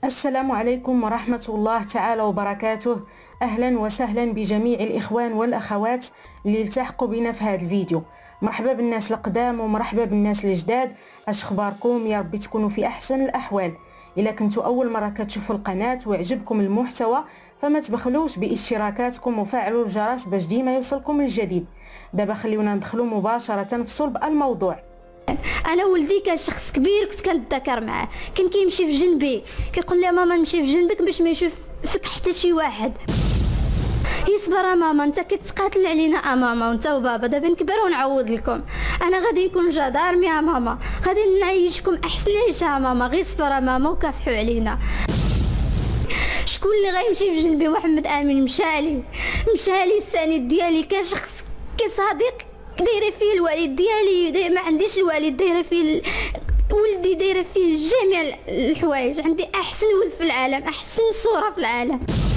السلام عليكم ورحمة الله تعالى وبركاته. أهلا وسهلا بجميع الإخوان والأخوات اللي التحقوا بنا في هذا الفيديو. مرحبا بالناس القدام ومرحبا بالناس الجداد. اش اخباركم؟ يا ربي تكونوا في أحسن الأحوال. إلا كنتوا أول مرة كتشوفوا القناة ويعجبكم المحتوى فما تبخلوش باشتراكاتكم وفعلوا الجرس باش ديما يوصلكم الجديد. دابا خليونا ندخلوا مباشرة في صلب الموضوع. انا ولدي كان شخص كبير كنت كنتذاكر معاه، كان كيمشي في جنبي كيقول لي ماما نمشي في جنبك باش ما يشوف فيك حتى شي واحد. يصبر ماما، انت كتقاتل علينا ماما وانت وبابا، دابا نكبر ونعوض لكم. انا غادي نكون جدارمي ماما، غادي نعيشكم احسن عيشه ماما، غير صبر ماما وكافحوا علينا. شكون اللي غيمشي في جنبي؟ محمد امين مشالي السند ديالي، كان شخص كصديق دايره فيه الوالد ديالي، ما عنديش الوالد، دايره فيه ولدي، دايره فيه جميع الحوايج، عندي احسن ولد في العالم، احسن صوره في العالم.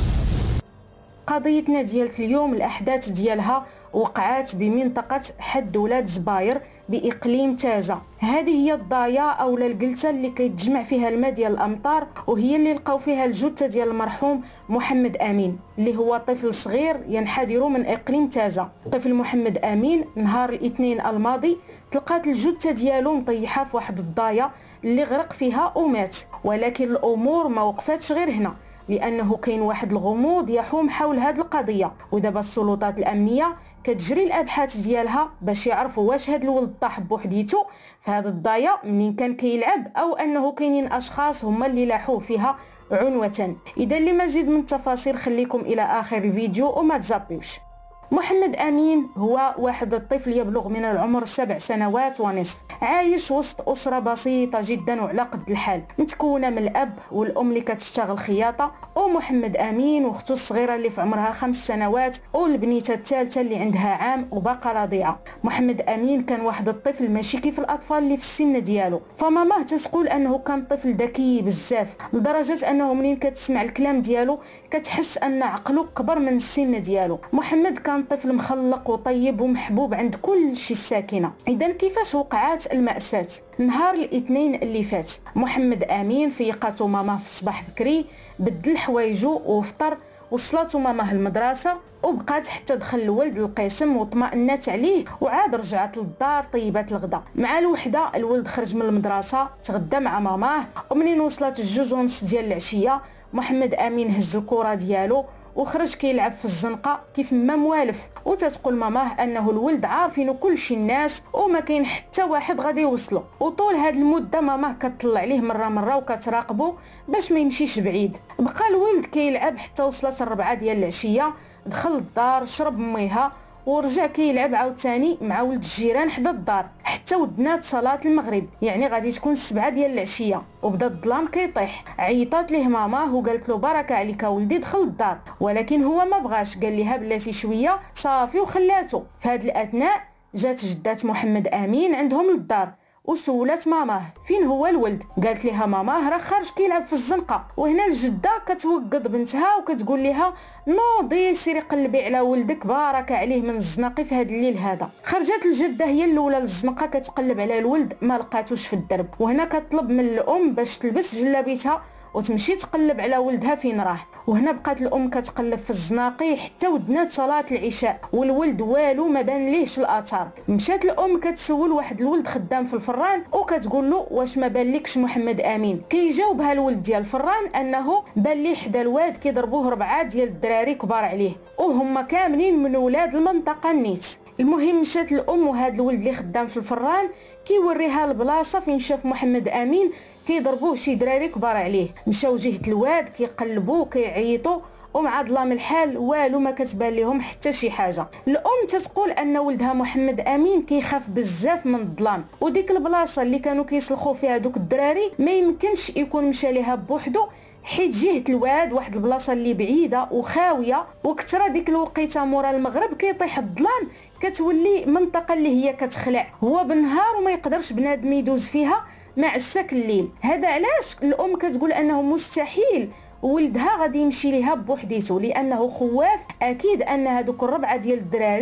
قضيتنا ديالك اليوم الاحداث ديالها وقعات بمنطقه حد ولاد زباير باقليم تازه. هذه هي الضايا اولا الجلته اللي كيتجمع فيها الماء ديال الامطار، وهي اللي لقاو فيها الجثه ديال المرحوم محمد امين اللي هو طفل صغير ينحدر من اقليم تازه. طفل محمد امين نهار الاثنين الماضي تلقات الجثه ديالو مطيحه في واحد الضايا اللي غرق فيها ومات. ولكن الامور ما وقفاتش غير هنا، لانه كاين واحد الغموض يحوم حول هذه القضيه، ودابا السلطات الامنيه كتجري الابحاث ديالها باش يعرفوا واش هذا الولد طاح بوحديته في هذه الضايا منين كان كيلعب، او انه كاينين اشخاص هما اللي لاحوه فيها عنوه. اذا لمزيد من التفاصيل خليكم الى اخر الفيديو وما تزابيوش. محمد امين هو واحد الطفل يبلغ من العمر 7 سنوات ونصف، عايش وسط اسره بسيطه جدا وعلى قد الحال، متكونه من الاب والام اللي كتشتغل خياطه، ومحمد امين واختو الصغيره اللي في عمرها 5 سنوات، والبنيته الثالثه اللي عندها عام وباقا رضيعه. محمد امين كان واحد الطفل ماشي كيف الاطفال اللي في السن ديالو، فماماه تتقول انه كان طفل ذكي بزاف لدرجه انه منين كتسمع الكلام ديالو كتحس ان عقله كبر من السن ديالو. محمد كان طفل مخلق وطيب ومحبوب عند كل شي الساكنه. اذا كيفاش وقعات المأساة؟ نهار الاثنين اللي فات محمد امين فيقاتو ماماه في الصباح بكري، بدل حوايجو وفطر، وصلاتو ماماه المدرسه وبقات حتى دخل الولد للقسم واطمأنت عليه، وعاد رجعت للدار طيبات الغدا. مع الوحده الولد خرج من المدرسه تغدى مع ماماه، ومنين وصلت 2:30 ديال العشيه محمد امين هز الكره ديالو وخرج كيلعب في الزنقه كيف ما موالف، وتتقول ماماه انه الولد عارفينو كلشي الناس وما كاين حتى واحد غادي يوصلو. وطول هاد المده ماماه كتطلع عليه مره وكتراقبو باش ما يمشيش بعيد. بقى الولد كيلعب حتى وصلت 4 ديال العشيه، دخل الدار شرب ميها ورجع كيلعب عاوتاني مع ولد الجيران حدا الدار حتى ودنات صلاه المغرب، يعني غادي تكون 7 ديال العشيه، وبدا الظلام كيطيح. عيطات ليه ماماه وقالت له بركه عليك ولدي دخل الدار، ولكن هو ما بغاش، قال ليها بلاتي شويه صافي وخلاته. في هذه الاثناء جات جدات محمد امين عندهم للدار وسولات ماماه فين هو الولد، قالت لها ماماه راه خارج كيلعب في الزنقه. وهنا الجده كتوقد بنتها وكتقول لها نوضي سيري قلبي على ولدك بارك عليه من الزناقي في هذا الليل هذا. خرجت الجده هي الاولى للزنقه كتقلب على الولد، ما لقاتوش في الدرب، وهنا كتطلب من الام باش تلبس جلابيتها وتمشي تقلب على ولدها فين راه. وهنا بقات الام كتقلب في الزناقي حتى ودنات صلاه العشاء، والولد والو ما بان ليهش الاثار. مشات الام كتسول واحد الولد خدام في الفران وكتقول له واش ما بان لكش محمد امين؟ كيجاوبها الولد ديال الفران انه بان ليه حدا الواد كيضربوه 4 ديال الدراري كبار عليه، وهما كاملين من ولاد المنطقه النيت. المهم مشات الام وهذا الولد اللي خدام في الفران كيوريها البلاصه فين شاف محمد امين كيضربوه شي دراري كبار عليه. مشاو جهه الواد كيقلبوا كيعيطوا، ومع ظلام الحال والو ما كتبان لهم حتى شي حاجه. الام تتقول ان ولدها محمد امين كيخاف بزاف من الظلام، وديك البلاصه اللي كانوا كيسلخوا فيها دوك الدراري ما يمكنش يكون مشى ليها بوحدو، حيت جهه الواد واحد البلاصه اللي بعيده وخاويه، وكثر ديك الوقيته مورا المغرب كيطيح الظلام كتولي منطقه اللي هي كتخلع، هو بالنهار وما يقدرش بنادم يدوز فيها مع الساك الليل. هذا علاش الام كتقول انه مستحيل ولدها غادي يمشي ليها بوحديته، لانه خواف اكيد ان هذوك 4 ديال الدراري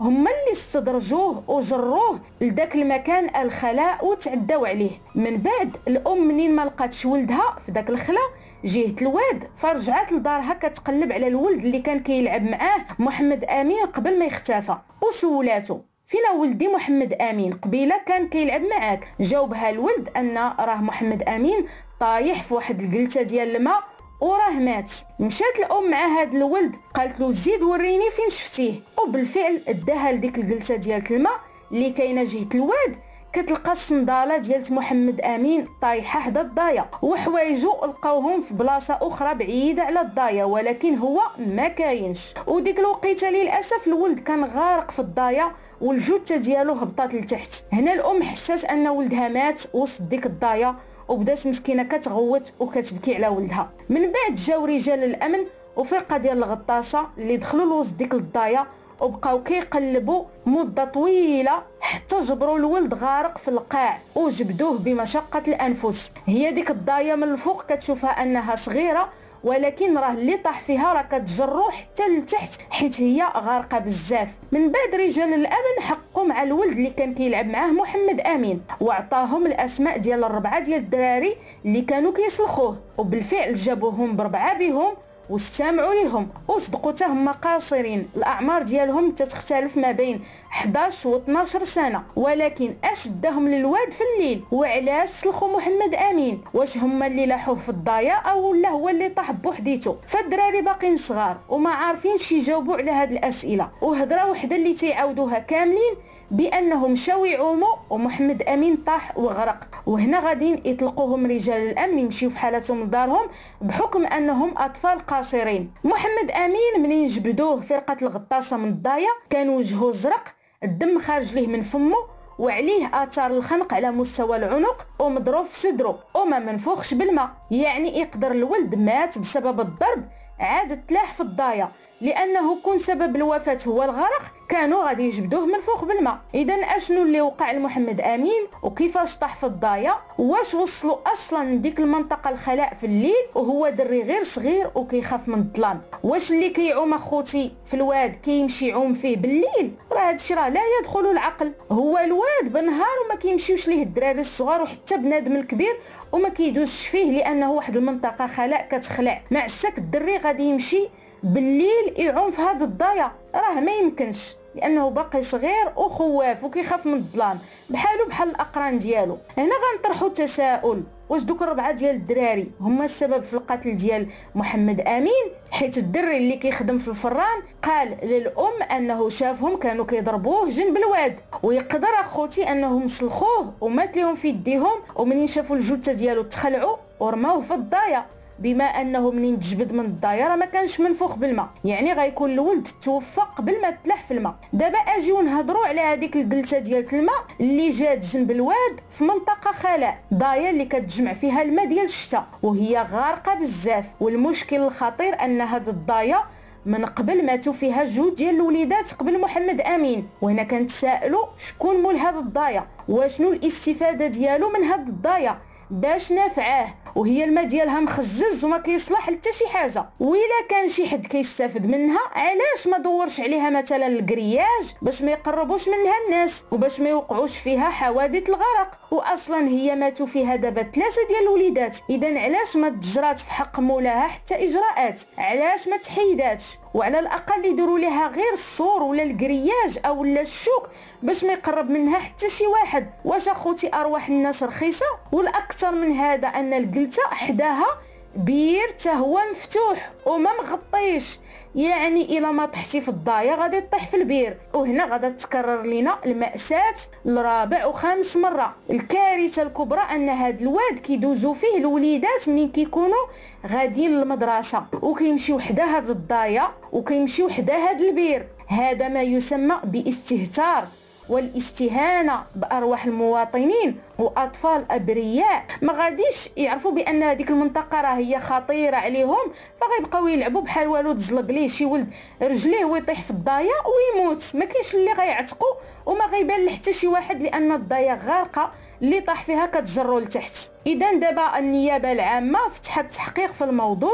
هما اللي استدرجوه وجروه لذاك المكان الخلاء وتعداو عليه. من بعد الام منين ما لقاتش ولدها في ذاك الخلا جهه الواد، فرجعت لدارها كتقلب على الولد اللي كان كيلعب معاه محمد امين قبل ما يختفى، وسولاتو فين ولدي محمد امين؟ قبيله كان كيلعب معاك. جاوبها الولد ان راه محمد امين طايح في واحد القلته ديال الماء وراه مات. مشات الام مع هذا الولد قالت له زيد وريني فين شفتيه، وبالفعل اداها لديك القلته ديال الماء اللي كاينه جهه الواد. كتلقى الصنداله ديال محمد امين طايحه حدا الضايه، وحوايجو لقاوهم في بلاصه اخرى بعيده على الضايه، ولكن هو ما كاينش. وديك الوقيته للاسف الولد كان غارق في الضايه والجثه ديالو هبطات لتحت. هنا الام حسات ان ولدها مات وسط ديك الضايه، وبدات مسكينه كتغوت وكتبكي على ولدها. من بعد جاو رجال الامن وفرقه ديال الغطاسه اللي دخلوا لوسط ديك الضايه وبقاو كيقلبوا مده طويله حتى جبروا الولد غارق في القاع وجبدوه بمشقه الانفس. هي ديك الضايه من الفوق كتشوفها انها صغيره، ولكن راه اللي طاح فيها راه كتجرو حتى لتحت حيت هي غارقه بزاف. من بعد رجال الامن حقوا مع الولد اللي كان كيلعب معاه محمد امين وعطاهم الاسماء ديال 4 ديال الدراري اللي كانوا كيسلخوه، وبالفعل جابوهم ب4 بهم واستمعوا لهم وصدقوا حتى هما قاصرين. الاعمار ديالهم تتختلف ما بين 11 و 12 سنه، ولكن اش داهم للواد في الليل وعلاش سلخوا محمد امين؟ واش هما اللي لاحوه في الضايه او لا هو اللي طاح بوحديته؟ فالدراري باقيين صغار وما عارفينش يجاوبوا على هاد الاسئله، وهضره وحده اللي تيعاودوها كاملين بانهم مشاو يعوموا ومحمد امين طاح وغرق. وهنا غاديين يطلقوهم رجال الامن يمشيو في حالتهم لدارهم بحكم انهم اطفال قاصرين. محمد امين منين جبدوه فرقه الغطاسه من الضايه كان وجهه زرق، الدم خارج ليه من فمه وعليه اثار الخنق على مستوى العنق ومضروب في صدره وما منفوخش بالماء، يعني يقدر الولد مات بسبب الضرب عاد تلاح في الضايه، لانه كون سبب الوفاه هو الغرق كانوا غادي يجبدوه منفوخ بالماء. اذا اشنو اللي وقع لمحمد امين وكيفاش طاح في الضايه؟ واش وصلوا اصلا لديك المنطقه الخلاء في الليل وهو دري غير صغير وكيخاف من الظلام؟ واش اللي كيعوم اخوتي في الواد كيمشي يعوم فيه بالليل؟ راه هادشي راه لا يدخل العقل. هو الواد بالنهار وما كيمشيوش ليه الدراري الصغار وحتى بنادم الكبير وما كيدوزش فيه لانه واحد المنطقه خلاء كتخلع. مع السك الدري غادي يمشي بالليل يعوم في هاد الضايه؟ راه ما يمكنش، لانه باقي صغير وخواف وكيخاف من الظلام بحالو بحال الاقران ديالو. هنا غنطرحوا تساؤل، واش دوك 4 ديال الدراري هما السبب في القتل ديال محمد امين؟ حيت الدري اللي كيخدم في الفران قال للام انه شافهم كانوا كيضربوه جنب الواد، ويقدر اخوتي انهم سلخوه ومات لهم في يديهم ومنين شافوا الجثه ديالو تخلعوا ورماوه في الضايه، بما انه منين تجبد من الدايره ما كانش منفوخ بالماء، يعني غيكون الولد توفى قبل ما تلاح في الماء. دابا اجيو نهضروا على هذيك الجلسه ديال الماء اللي جات جنب الواد في منطقه خلاء، ضايه اللي كتجمع فيها الماء ديال الشتاء وهي غارقه بزاف. والمشكل الخطير ان هاد الضايه من قبل ماتوا فيها 2 ديال الوليدات قبل محمد امين. وهنا كنتسائلوا شكون مول هاد الضايه؟ وشنو الاستفاده ديالو من هاد الضايه؟ باش نافعاه وهي الماء ديالها مخزز وما كيصلح حتى شي حاجه؟ وإلا كان شي حد كيستافد منها علاش ما دورش عليها مثلا الكرياج باش ما يقربوش منها الناس وباش ما يوقعوش فيها حوادث الغرق؟ واصلا هي ماتوا فيها دابا 3 ديال الوليدات، اذا علاش ما تجرات في حق مولاها حتى اجراءات؟ علاش ما تحيداتش وعلى الاقل يديروا لها غير السور ولا الكرياج او لا الشوك باش ما يقرب منها حتى شي واحد؟ واش اخوتي ارواح الناس رخيصه؟ والاكثر من هذا ان الجلته حداها بير تا هو مفتوح وما مغطيش، يعني الا ما طحتي في الضايه غادي تطيح في البير. وهنا غادا تكرر لنا المأساة لرابع وخامس مره. الكارثه الكبرى ان هاد الواد كيدوزو فيه الوليدات منين كيكونوا غاديين للمدرسه وكيمشيو حدا هاد الضايه وكيمشيو حدا هاد البير. هذا ما يسمى باستهتار والاستهانه بارواح المواطنين واطفال ابرياء ما غاديش يعرفوا بان هذيك المنطقه راه هي خطيره عليهم، فغيبقاو يلعبوا بحال والو تزلق ليه شي ولد رجليه ويطيح في الضايه ويموت. ما كاينش اللي غيعتقوا وما غيبان حتى شي واحد لان الضايه غارقه اللي طاح فيها كتجرو لتحت. اذا دابا النيابه العامه فتحت تحقيق في الموضوع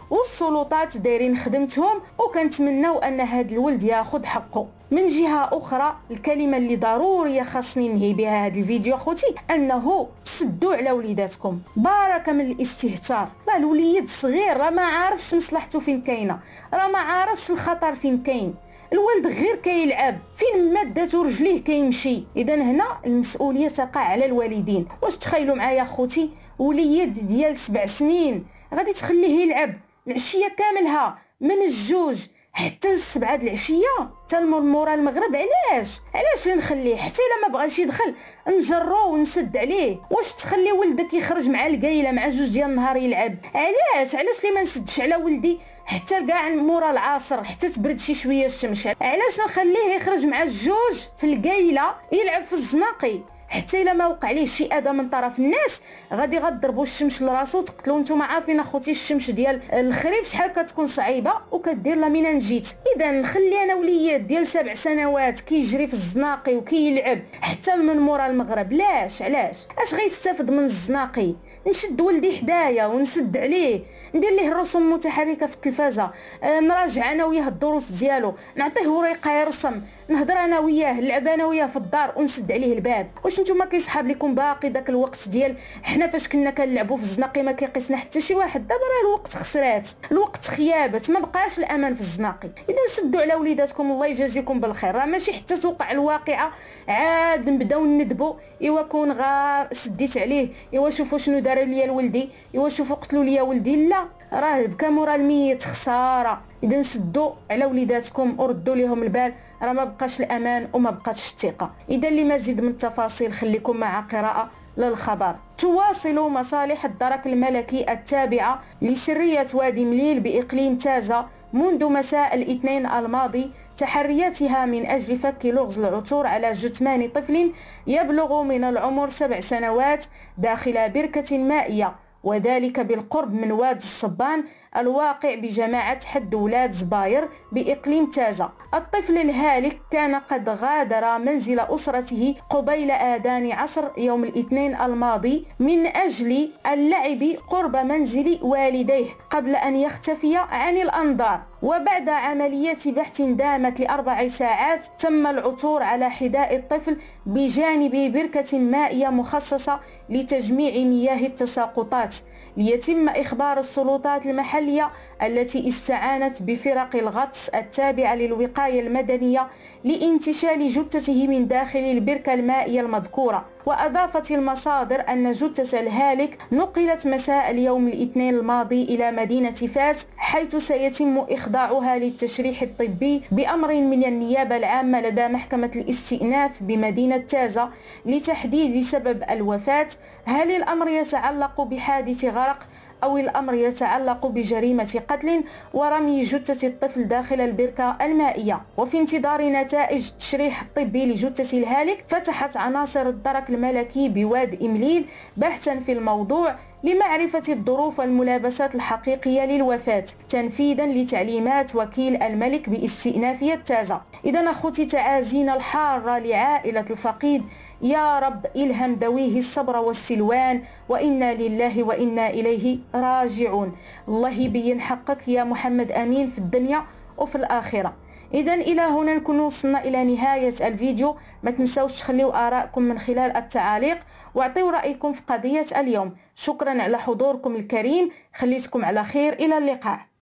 والسلطات دايرين خدمتهم وكنتمناو ان هذا الولد ياخذ حقه. من جهه اخرى الكلمه اللي ضروريه خاصني ننهي بها هذا الفيديو اخوتي انه سدوا على وليداتكم بركه من الاستهتار. راه الوليد صغير راه ما عارفش مصلحته فين كاينه، راه ما عارفش الخطر فين كاين، الولد غير كيلعب فين ما داتو رجليه كيمشي. اذا هنا المسؤوليه تقع على الوالدين. واش تخيلوا معايا اخوتي وليد ديال 7 سنين غادي تخليه يلعب العشيه كاملها من الجوج حتى ل7 د العشيه حتى مورا المغرب؟ علاش نخليه؟ حتى الا ما بغاش يدخل نجرو ونسد عليه. واش تخلي ولدك يخرج مع القايله مع 2 ديال النهار يلعب؟ علاش لي ما نسدش على ولدي حتى كاع مورا العصر حتى تبرد شي شويه الشمس؟ علاش نخليه يخرج مع 2 في القايله يلعب في الزناقي حتى الا ما وقع ليه شي اذى من طرف الناس غادي غضربوا الشمس لراسو تقتلوا؟ نتوما عارفين اخوتي الشمس ديال الخريف شحال كتكون صعيبه وكدير لامينانجيت. اذا نخلي انا وليد ديال 7 سنوات كيجري في الزناقي وكيلعب حتى من مورا المغرب؟ علاش اش غيستافد من الزناقي؟ نشد ولدي حدايا ونسد عليه، ندير ليه الرسوم المتحركه في التلفازه، نراجع انا وياه الدروس ديالو، نعطيه ورقه يرسم، نهضر انا وياه، نلعب انا وياه في الدار ونسد عليه الباب. واش نتوما كيصحاب لكم باقي داك الوقت ديال حنا فاش كنا كنلعبوا في الزناقي ما كيقيسنا حتى شي واحد؟ دابا راه الوقت خسرات، الوقت خيابت، ما بقاش الامان في الزناقي. اذا سدوا على وليداتكم الله يجازيكم بالخير. راه ماشي حتى توقع الواقعه عاد نبداو ندبوا ايوا كون غا سديت عليه، ايوا شوفوا شنو داروا ليا لولدي، ايوا شوفوا قتلوا ليا ولدي. لا، راه بكى مورا الميت خساره. اذا سدوا على وليداتكم وردوا ليهم البال، راه ما بقاش الامان وما بقاش الثقه. اذا لمزيد من التفاصيل خليكم مع قراءه للخبر. تواصل مصالح الدرك الملكي التابعه لسريه وادي مليل باقليم تازه منذ مساء الاثنين الماضي تحرياتها من أجل فك لغز العثور على جثمان طفل يبلغ من العمر 7 سنوات داخل بركة مائية، وذلك بالقرب من واد الصبان الواقع بجماعة حد ولاد زباير بإقليم تازة. الطفل الهالك كان قد غادر منزل أسرته قبيل آذان عصر يوم الاثنين الماضي من أجل اللعب قرب منزل والديه قبل أن يختفي عن الأنظار، وبعد عملية بحث دامت ل4 ساعات تم العثور على حذاء الطفل بجانب بركة مائية مخصصة لتجميع مياه التساقطات، ليتم إخبار السلطات المحلية التي استعانت بفرق الغطس التابعة للوقاية المدنية لانتشال جثته من داخل البركة المائية المذكورة. وأضافت المصادر أن جثة الهالك نقلت مساء اليوم الاثنين الماضي إلى مدينة فاس، حيث سيتم إخضاعها للتشريح الطبي بأمر من النيابة العامة لدى محكمة الاستئناف بمدينة تازة لتحديد سبب الوفاة. هل الأمر يتعلق بحادث غرق أو الأمر يتعلق بجريمة قتل ورمي جثة الطفل داخل البركة المائية؟ وفي انتظار نتائج التشريح الطبي لجثة الهالك فتحت عناصر الدرك الملكي بواد إمليل بحثا في الموضوع لمعرفة الظروف والملابسات الحقيقية للوفاة تنفيذا لتعليمات وكيل الملك باستئنافية تازة. إذا أخوتي تعازينا الحارة لعائلة الفقيد، يا رب إلهم ذويه الصبر والسلوان، وإنا لله وإنا إليه راجعون. الله يبين حقك يا محمد أمين في الدنيا وفي الآخرة. إذا إلى هنا نكون وصلنا إلى نهاية الفيديو. ما تنسوش تخليوا آراءكم من خلال التعاليق واعطيوا رأيكم في قضية اليوم. شكرا على حضوركم الكريم، خليتكم على خير، إلى اللقاء.